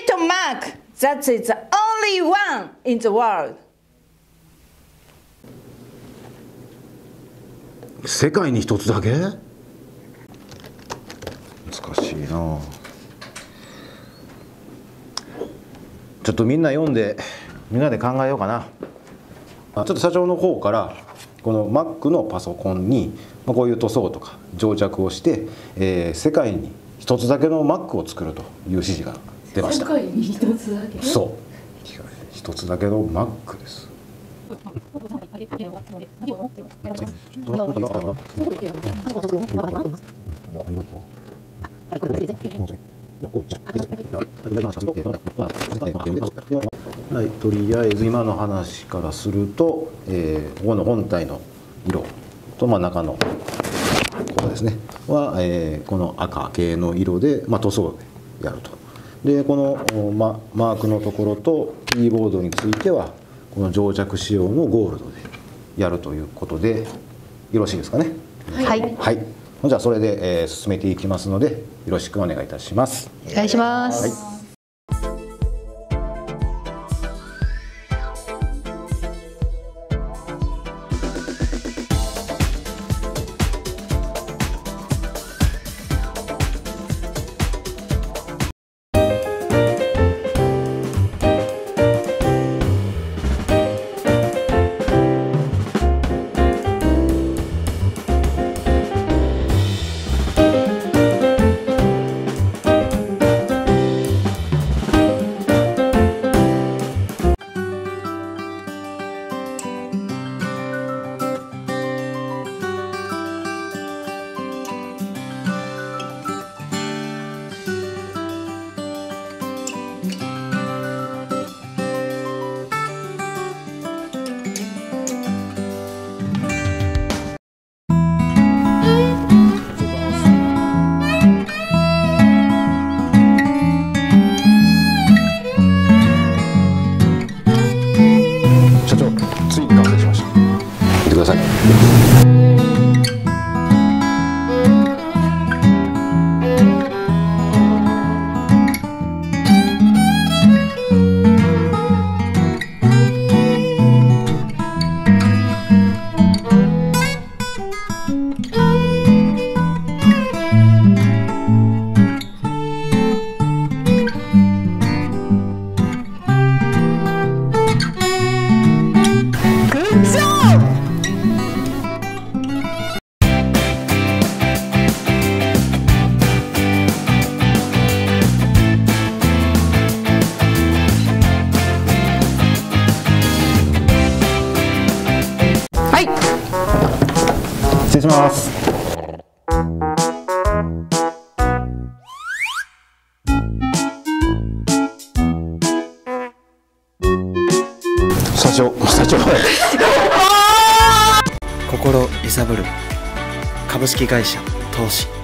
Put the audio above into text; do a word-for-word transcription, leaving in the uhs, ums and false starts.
little mark that is the only one in the world. 世界に一つだけ？難しいな。ちょっとみんな読んでみんなで考えようかな。ちょっと社長の方からこの Mac のパソコンにこういう塗装とか蒸着をして、えー、世界に一つだけの Mac を作るという指示が出ました。 世界に一つだけ？ そう、一つだけの Mac です。はい、とりあえず今の話からすると、えー、ここの本体の色と、まあ、中のここですねは、えー、この赤系の色で、まあ、塗装でやると。でこの、ま、マークのところとキーボードについてはこの蒸着仕様のゴールドでやるということでよろしいですかね。 はい、 はい、じゃあそれで、えー、進めていきますのでよろしくお願いいたします。 お願いします。 はい。社長、ついに完成しました。見てください。失礼します。社長、社長。 心揺さぶる株式会社投資。